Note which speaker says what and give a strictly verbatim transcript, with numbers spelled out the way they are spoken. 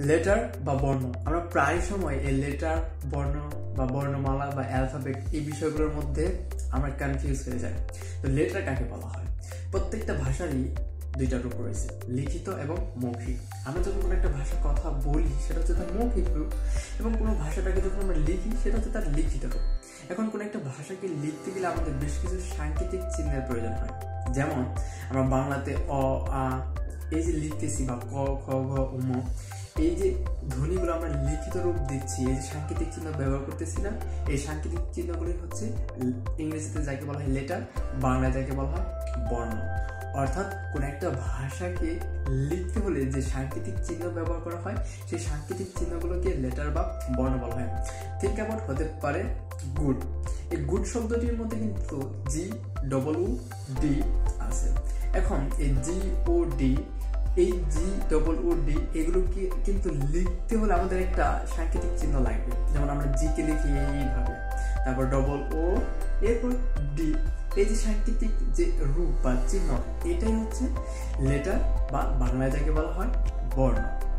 Speaker 1: Letter বা বর্ণ, আমরা প্রায় সময় এই লেটার, বর্ণ বা বর্ণমালা বা অ্যালফাবেট এই বিষয়গুলোর মধ্যে আমরা কনফিউজ হয়ে যাই। তো লেটার কাকে বলা হয়? প্রত্যেকটা ভাষারই দুইটা রূপ রয়েছে, লিখিত এবং মৌখিক। আমরা যখন কোনো একটা ভাষার কথা বলি সেটা হচ্ছে তার মৌখিক রূপ, এবং কোনো ভাষাটাকে যখন আমরা লিখি সেটা হচ্ছে তার লিখিত রূপ। এখন কোনো একটা ভাষাকে লিখতে গেলে আমাদের বেশ কিছু সাংকেতিক চিহ্নের প্রয়োজন হয়। যেমন আমরা বাংলাতে অ, আ এই যে লিখতেছি বা ক, খ, ঘ, উম, এই যে ধ্বনিগুলো আমরা লিখিত রূপ দিচ্ছি, এই যে সাংকেতিক চিহ্ন ব্যবহার করতেছি না, এই সাংকেতিক চিহ্নগুলি হচ্ছে ইংরেজিতে যাকে বলা হয় লেটার, বাংলায় যাকে বলা হয় বর্ণ। অর্থাৎ কোন একটা ভাষাকে লিখতে হলে যে সাংকেতিক চিহ্ন ব্যবহার করা হয় সেই সাংকেতিক চিহ্নগুলোকে লেটার বা বর্ণ বলা হয়। ঠিক কেমন হতে পারে গুড। এই গুড শব্দটির মধ্যে কিন্তু জি ডবল ও ডি আছে। এখন এই জি ও ডি, এই জি ডবল ও ডি এগুলোকে কিন্তু লিখতে হলে আমাদের একটা সাংকেতিক চিহ্ন লাগবে। যেমন আমরা জি কে লিখি এইভাবে, তারপর ডবল ও, এরপর ডি। এই যে সাংকেতিক যে রূপ বা চিহ্ন, এটাই হচ্ছে লেটার বা বাংলায় যাকে বলা হয় বর্ণ।